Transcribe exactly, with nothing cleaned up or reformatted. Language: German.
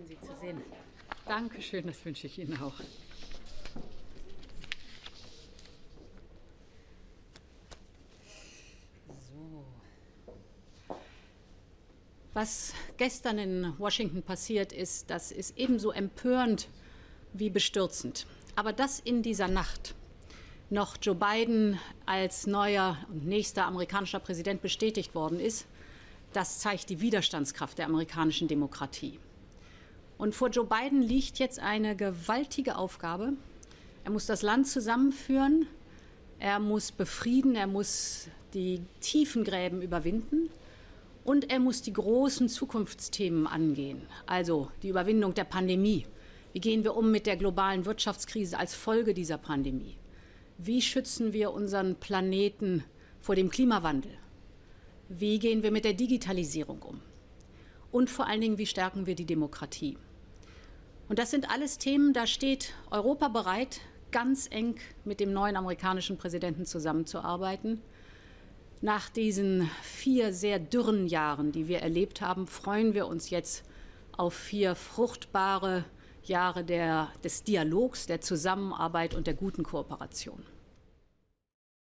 Sie zu sehen. Dankeschön, das wünsche ich Ihnen auch. So. Was gestern in Washington passiert ist, das ist ebenso empörend wie bestürzend. Aber dass in dieser Nacht noch Joe Biden als neuer und nächster amerikanischer Präsident bestätigt worden ist, das zeigt die Widerstandskraft der amerikanischen Demokratie. Und vor Joe Biden liegt jetzt eine gewaltige Aufgabe. Er muss das Land zusammenführen, er muss befrieden, er muss die tiefen Gräben überwinden und er muss die großen Zukunftsthemen angehen, also die Überwindung der Pandemie. Wie gehen wir um mit der globalen Wirtschaftskrise als Folge dieser Pandemie? Wie schützen wir unseren Planeten vor dem Klimawandel? Wie gehen wir mit der Digitalisierung um? Und vor allen Dingen, wie stärken wir die Demokratie? Und das sind alles Themen, da steht Europa bereit, ganz eng mit dem neuen amerikanischen Präsidenten zusammenzuarbeiten. Nach diesen vier sehr dürren Jahren, die wir erlebt haben, freuen wir uns jetzt auf vier fruchtbare Jahre der, des Dialogs, der Zusammenarbeit und der guten Kooperation.